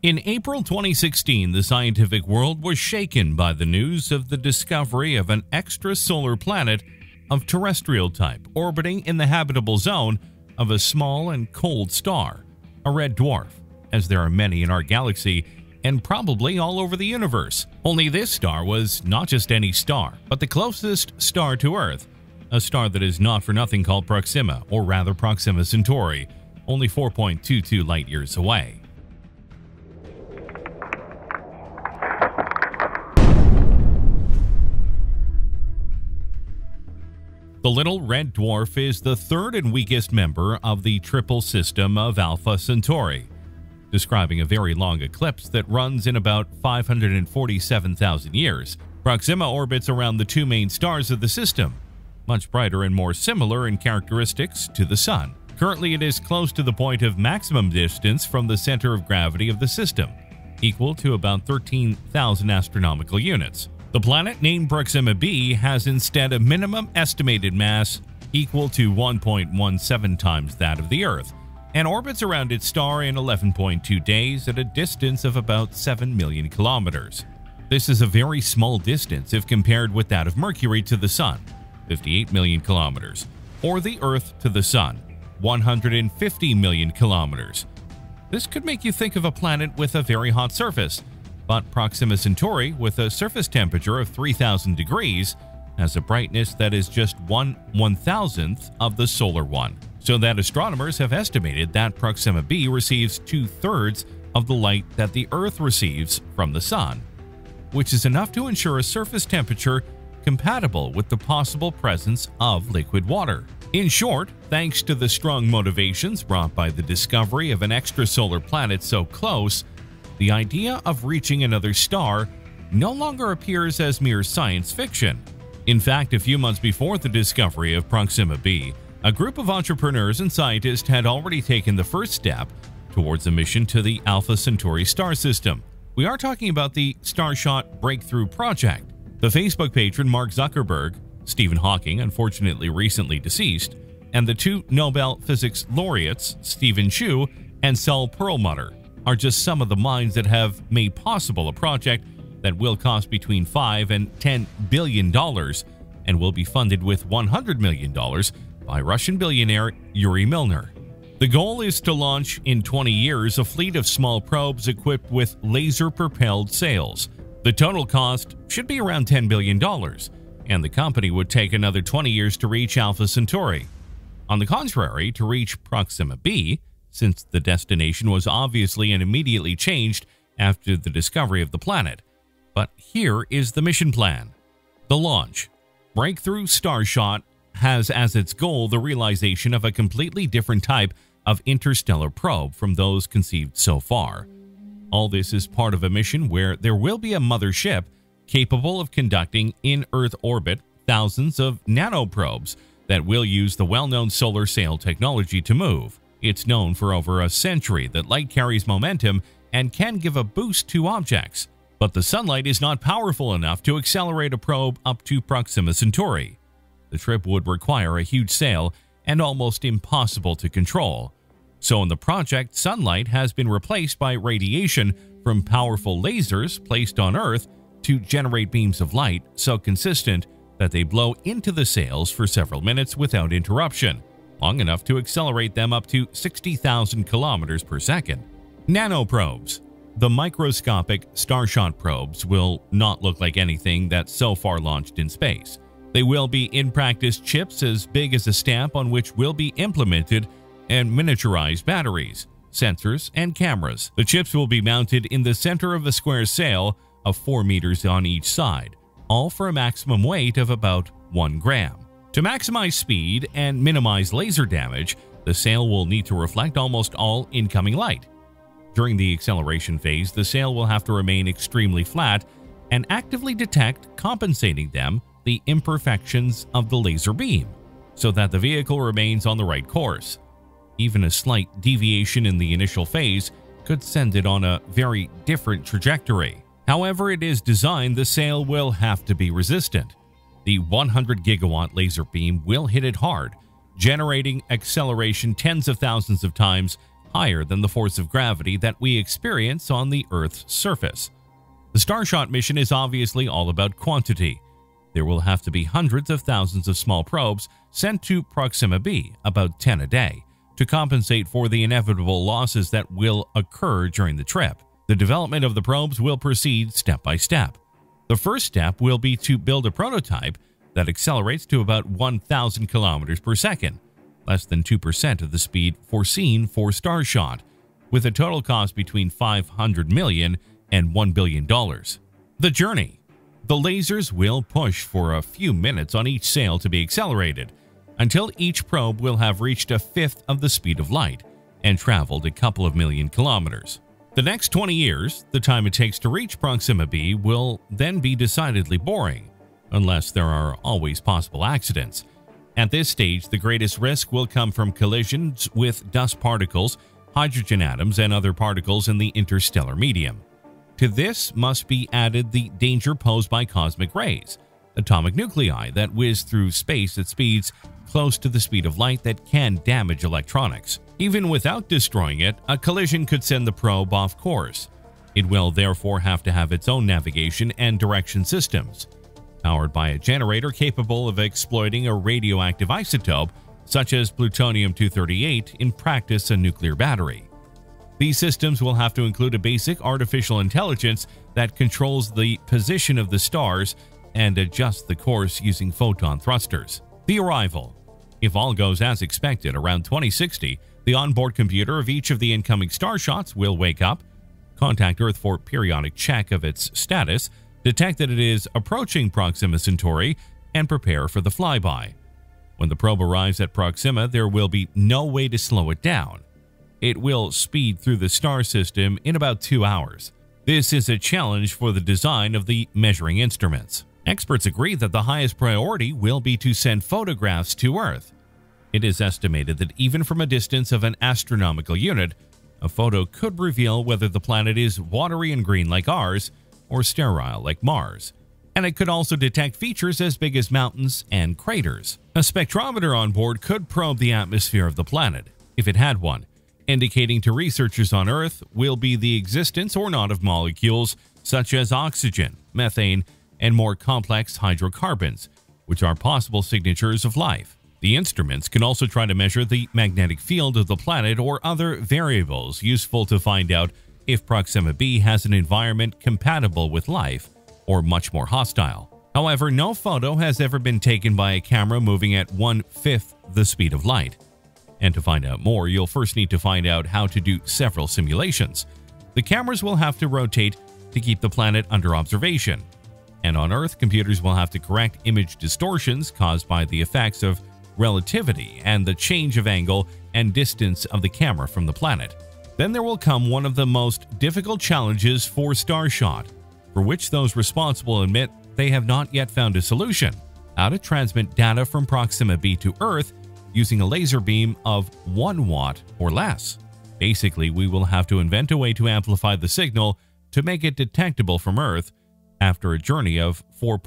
In April 2016, the scientific world was shaken by the news of the discovery of an extrasolar planet of terrestrial type orbiting in the habitable zone of a small and cold star, a red dwarf, as there are many in our galaxy and probably all over the universe. Only this star was not just any star, but the closest star to Earth, a star that is not for nothing called Proxima, or rather Proxima Centauri, only 4.22 light-years away. The little red dwarf is the third and weakest member of the triple system of Alpha Centauri, describing a very long eclipse that runs in about 547,000 years. Proxima orbits around the two main stars of the system, much brighter and more similar in characteristics to the Sun. Currently, it is close to the point of maximum distance from the center of gravity of the system, equal to about 13,000 astronomical units. The planet named Proxima B has instead a minimum estimated mass equal to 1.17 times that of the Earth, and orbits around its star in 11.2 days at a distance of about 7 million kilometers. This is a very small distance if compared with that of Mercury to the Sun, 58 million kilometers, or the Earth to the Sun, 150 million kilometers. This could make you think of a planet with a very hot surface, but Proxima Centauri, with a surface temperature of 3,000 degrees, has a brightness that is just 1/1000th of the solar one, so that astronomers have estimated that Proxima B receives 2/3 of the light that the Earth receives from the Sun, which is enough to ensure a surface temperature compatible with the possible presence of liquid water. In short, thanks to the strong motivations brought by the discovery of an extrasolar planet so close, the idea of reaching another star no longer appears as mere science fiction. In fact, a few months before the discovery of Proxima B, a group of entrepreneurs and scientists had already taken the first step towards a mission to the Alpha Centauri star system. We are talking about the Starshot Breakthrough Project. The Facebook patron Mark Zuckerberg, Stephen Hawking, unfortunately recently deceased, and the two Nobel Physics laureates, Stephen Chu and Saul Perlmutter, are just some of the minds that have made possible a project that will cost between $5 and $10 billion and will be funded with $100 million by Russian billionaire Yuri Milner. The goal is to launch in 20 years a fleet of small probes equipped with laser-propelled sails. The total cost should be around $10 billion, and the company would take another 20 years to reach Alpha Centauri. On the contrary, to reach Proxima B, since the destination was obviously and immediately changed after the discovery of the planet. But here is the mission plan. The launch. Breakthrough Starshot has as its goal the realization of a completely different type of interstellar probe from those conceived so far. All this is part of a mission where there will be a mothership capable of conducting in Earth orbit thousands of nanoprobes that will use the well-known solar sail technology to move. It's known for over a century that light carries momentum and can give a boost to objects, but the sunlight is not powerful enough to accelerate a probe up to Proxima Centauri. The trip would require a huge sail and almost impossible to control. So in the project, sunlight has been replaced by radiation from powerful lasers placed on Earth to generate beams of light so consistent that they blow into the sails for several minutes without interruption, long enough to accelerate them up to 60,000 kilometers per second. Nanoprobes. The microscopic Starshot probes will not look like anything that's so far launched in space. They will be in-practice chips as big as a stamp on which will be implemented and miniaturized batteries, sensors, and cameras. The chips will be mounted in the center of a square sail of 4 meters on each side, all for a maximum weight of about 1 gram. To maximize speed and minimize laser damage, the sail will need to reflect almost all incoming light. During the acceleration phase, the sail will have to remain extremely flat and actively detect, compensating them, the imperfections of the laser beam, so that the vehicle remains on the right course. Even a slight deviation in the initial phase could send it on a very different trajectory. However it is designed, the sail will have to be resistant. The 100 gigawatt laser beam will hit it hard, generating acceleration tens of thousands of times higher than the force of gravity that we experience on the Earth's surface. The Starshot mission is obviously all about quantity. There will have to be hundreds of thousands of small probes sent to Proxima B, about 10 a day, to compensate for the inevitable losses that will occur during the trip. The development of the probes will proceed step by step. The first step will be to build a prototype that accelerates to about 1,000 kilometers per second, less than 2% of the speed foreseen for Starshot, with a total cost between $500 million and $1 billion. The journey. The lasers will push for a few minutes on each sail to be accelerated, until each probe will have reached a fifth of the speed of light and traveled a couple of million kilometers. The next 20 years, the time it takes to reach Proxima B, will then be decidedly boring, unless there are always possible accidents. At this stage, the greatest risk will come from collisions with dust particles, hydrogen atoms, and other particles in the interstellar medium. To this must be added the danger posed by cosmic rays, atomic nuclei that whiz through space at speeds close to the speed of light that can damage electronics. Even without destroying it, a collision could send the probe off course. It will therefore have to have its own navigation and direction systems, powered by a generator capable of exploiting a radioactive isotope such as plutonium-238, in practice a nuclear battery. These systems will have to include a basic artificial intelligence that controls the position of the stars and adjusts the course using photon thrusters. The arrival. If all goes as expected, around 2060, the onboard computer of each of the incoming Starshots will wake up, contact Earth for periodic check of its status, detect that it is approaching Proxima Centauri, and prepare for the flyby. When the probe arrives at Proxima, there will be no way to slow it down. It will speed through the star system in about 2 hours. This is a challenge for the design of the measuring instruments. Experts agree that the highest priority will be to send photographs to Earth. It is estimated that even from a distance of an astronomical unit, a photo could reveal whether the planet is watery and green like ours or sterile like Mars, and it could also detect features as big as mountains and craters. A spectrometer on board could probe the atmosphere of the planet, if it had one, indicating to researchers on Earth will be the existence or not of molecules such as oxygen, methane, and more complex hydrocarbons, which are possible signatures of life. The instruments can also try to measure the magnetic field of the planet or other variables useful to find out if Proxima B has an environment compatible with life or much more hostile. However, no photo has ever been taken by a camera moving at 1/5 the speed of light. And to find out more, you'll first need to find out how to do several simulations. The cameras will have to rotate to keep the planet under observation. And on Earth, computers will have to correct image distortions caused by the effects of relativity and the change of angle and distance of the camera from the planet. Then there will come one of the most difficult challenges for Starshot, for which those responsible admit they have not yet found a solution: how to transmit data from Proxima B to Earth using a laser beam of 1 watt or less. Basically, we will have to invent a way to amplify the signal to make it detectable from Earth after a journey of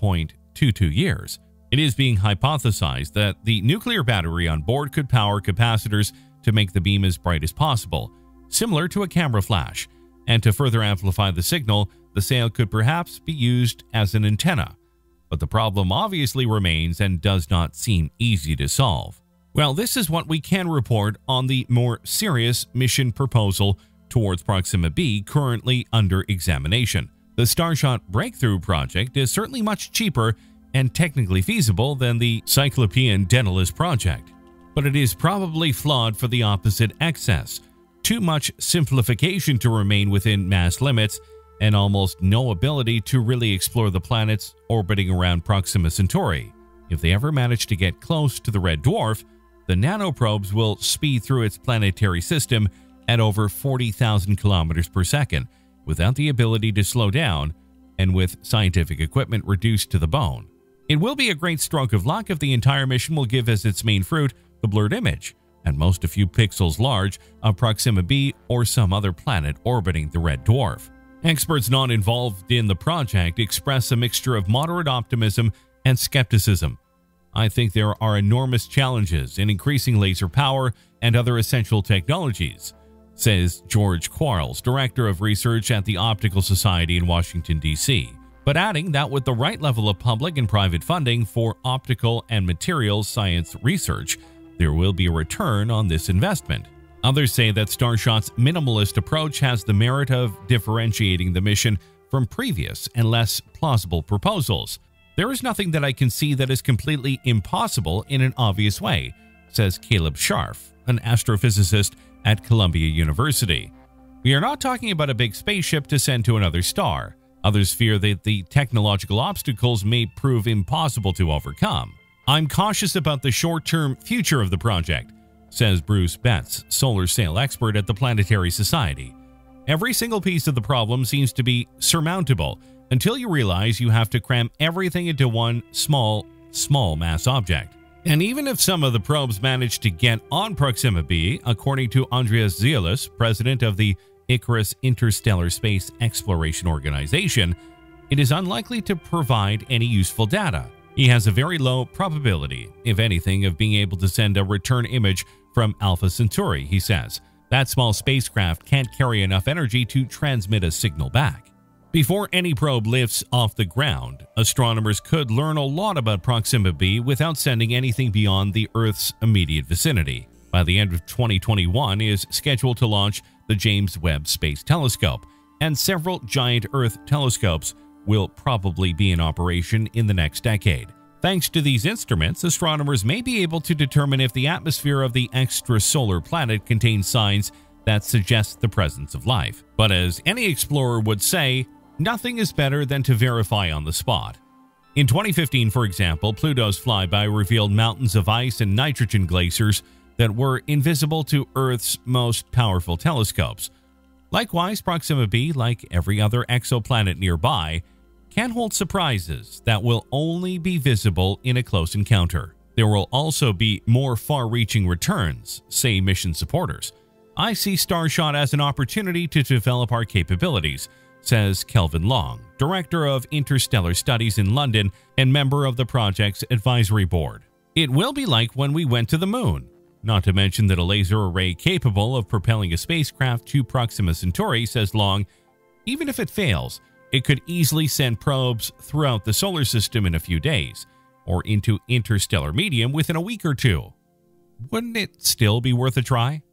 4.22 years. It is being hypothesized that the nuclear battery on board could power capacitors to make the beam as bright as possible, similar to a camera flash, and to further amplify the signal, the sail could perhaps be used as an antenna. But the problem obviously remains and does not seem easy to solve. Well, this is what we can report on the more serious mission proposal towards Proxima B currently under examination. The Starshot Breakthrough project is certainly much cheaper and technically feasible than the Cyclopean Daedalus project, but it is probably flawed for the opposite excess: too much simplification to remain within mass limits, and almost no ability to really explore the planets orbiting around Proxima Centauri. If they ever manage to get close to the red dwarf, the nanoprobes will speed through its planetary system at over 40,000 kilometers per second, without the ability to slow down and with scientific equipment reduced to the bone. It will be a great stroke of luck if the entire mission will give as its main fruit the blurred image, at most a few pixels large, of Proxima B or some other planet orbiting the red dwarf. Experts not involved in the project express a mixture of moderate optimism and skepticism. I think there are enormous challenges in increasing laser power and other essential technologies, says George Quarles, Director of Research at the Optical Society in Washington, D.C., but adding that with the right level of public and private funding for optical and materials science research, there will be a return on this investment. Others say that Starshot's minimalist approach has the merit of differentiating the mission from previous and less plausible proposals. There is nothing that I can see that is completely impossible in an obvious way, says Caleb Scharf, an astrophysicist at Columbia University. We are not talking about a big spaceship to send to another star. Others fear that the technological obstacles may prove impossible to overcome. I'm cautious about the short-term future of the project, says Bruce Betts, solar sail expert at the Planetary Society. Every single piece of the problem seems to be surmountable until you realize you have to cram everything into one small mass object. And even if some of the probes manage to get on Proxima B, according to Andreas Zielis, president of the Enquiries Interstellar Space Exploration Organization, it is unlikely to provide any useful data. He has a very low probability, if anything, of being able to send a return image from Alpha Centauri, he says. That small spacecraft can't carry enough energy to transmit a signal back. Before any probe lifts off the ground, astronomers could learn a lot about Proxima B without sending anything beyond the Earth's immediate vicinity. By the end of 2021 is scheduled to launch the James Webb Space Telescope, and several giant Earth telescopes will probably be in operation in the next decade. Thanks to these instruments, astronomers may be able to determine if the atmosphere of the extrasolar planet contains signs that suggest the presence of life. But as any explorer would say, nothing is better than to verify on the spot. In 2015, for example, Pluto's flyby revealed mountains of ice and nitrogen glaciers that were invisible to Earth's most powerful telescopes. Likewise, Proxima B, like every other exoplanet nearby, can hold surprises that will only be visible in a close encounter. There will also be more far-reaching returns, say mission supporters. I see Starshot as an opportunity to develop our capabilities, says Kelvin Long, Director of Interstellar Studies in London and member of the project's advisory board. It will be like when we went to the moon. Not to mention that a laser array capable of propelling a spacecraft to Proxima Centauri, says Long, even if it fails, it could easily send probes throughout the solar system in a few days, or into interstellar medium within a week or two. Wouldn't it still be worth a try?